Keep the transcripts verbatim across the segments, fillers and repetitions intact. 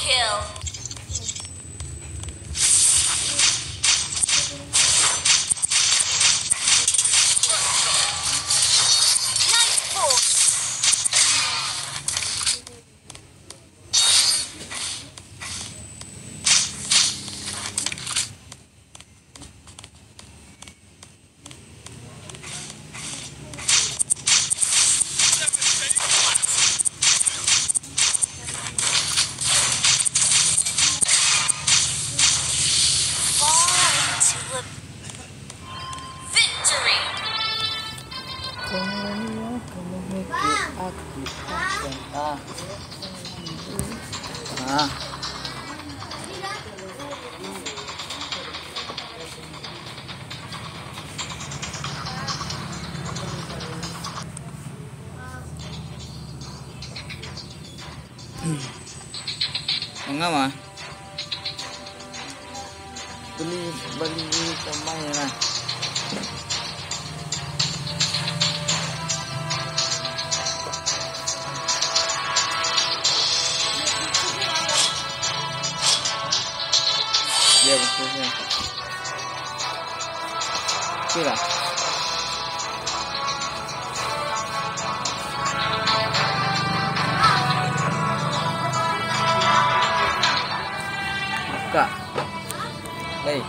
kill. Ah. Enggak mah. Beli beli pemain lah. Dia betul. Kira. Buka. Hei.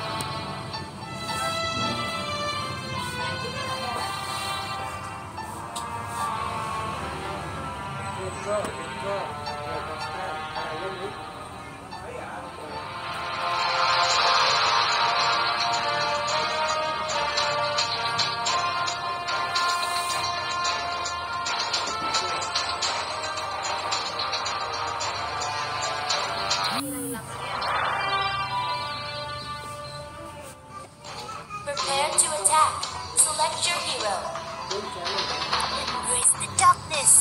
Prepare to attack. Select your hero. Embrace the darkness.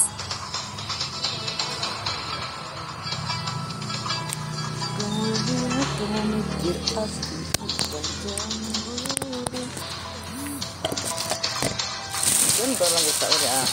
Bentar lang kita udah.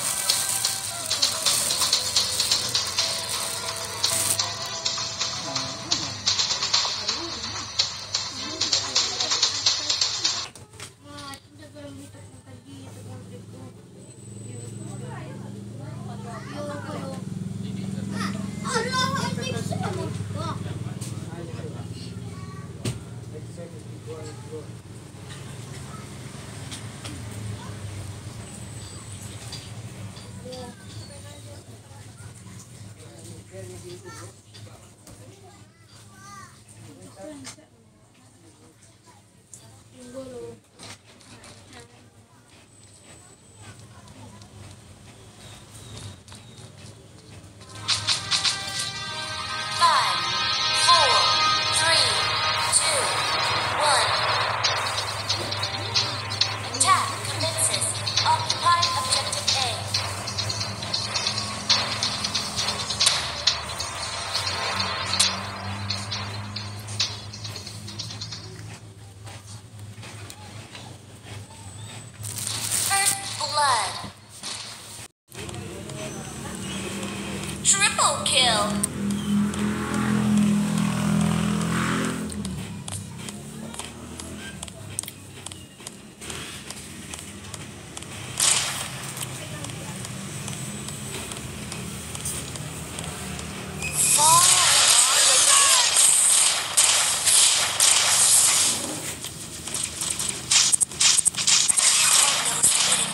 Triple kill.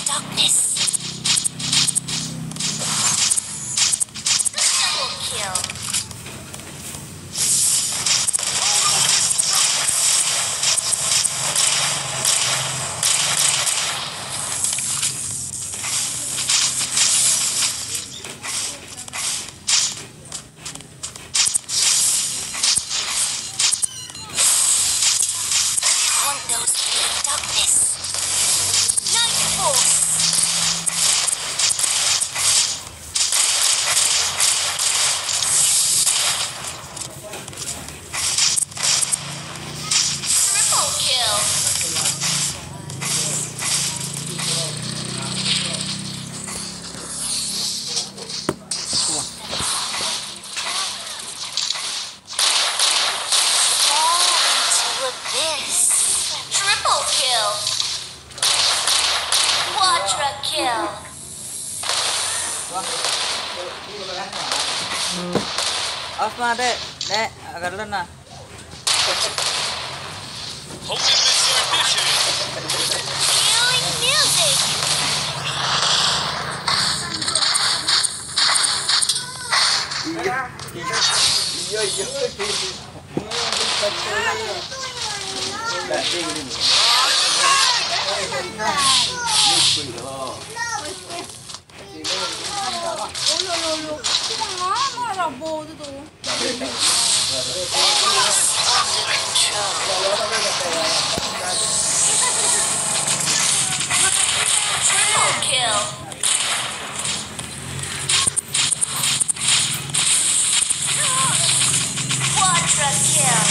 Kill. Off mah dek, dek, agak dulu nah. Feeling music. Iya, iya, iya, iya. Nggak deh gini. Triple kill. Quadra kill.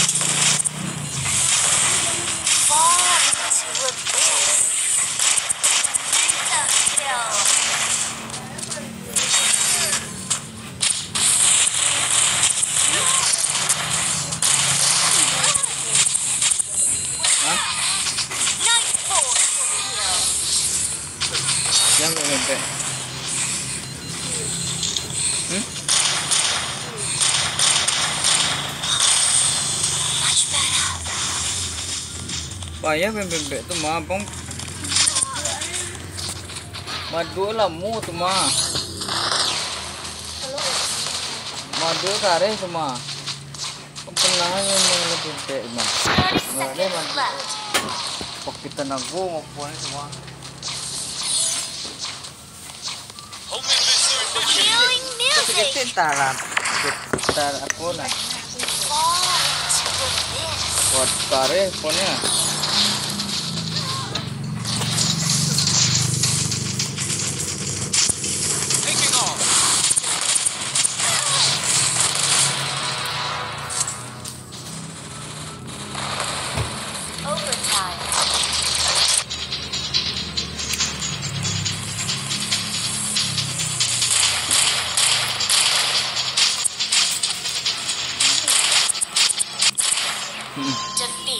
Fall into abyss. Mega kill. Hah? Nightfall kill. Yang nggak ngente. Hmm? Much better. Payah bebek tu mah bang. Madu lah mu tu mah. Madu kare tu mah. Kepenahan yang bebek mah. thirty Nggak ada seconds mah. left. Kok kita nagu ngapain semua. Feeling music. Kita taran. Kita aku lah. Fall into abyss. Buat kare punya. Overtime. Defeat.